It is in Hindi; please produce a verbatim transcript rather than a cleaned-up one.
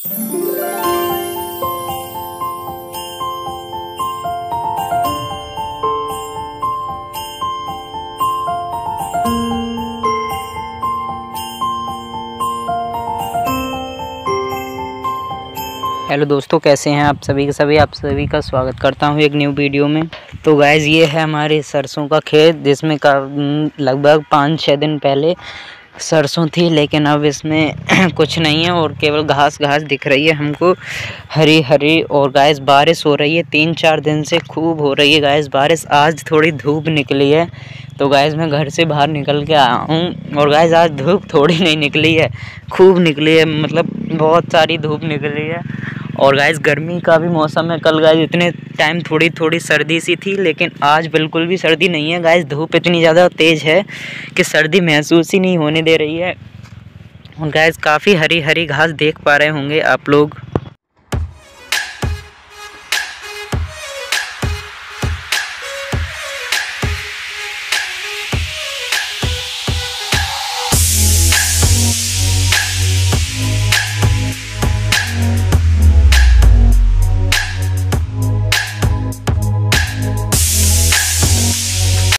हेलो दोस्तों, कैसे हैं आप सभी के सभी आप सभी का स्वागत करता हूं एक न्यू वीडियो में। तो गाइज़, ये है हमारे सरसों का खेत, जिसमें का लगभग पाँच छः दिन पहले सरसों थी, लेकिन अब इसमें कुछ नहीं है और केवल घास घास दिख रही है हमको, हरी हरी। और गाइज़, बारिश हो रही है, तीन चार दिन से खूब हो रही है गाइज़ बारिश। आज थोड़ी धूप निकली है, तो गाइज़ मैं घर से बाहर निकल के आया हूँ और गाइज़ आज धूप थोड़ी नहीं निकली है, खूब निकली है, मतलब बहुत सारी धूप निकली है। और गाइज़ गर्मी का भी मौसम है। कल गाइज़ इतने टाइम थोड़ी थोड़ी सर्दी सी थी, लेकिन आज बिल्कुल भी सर्दी नहीं है गाइज़। धूप इतनी ज़्यादा तेज़ है कि सर्दी महसूस ही नहीं होने दे रही है। और गाइज़ काफ़ी हरी हरी घास देख पा रहे होंगे आप लोग।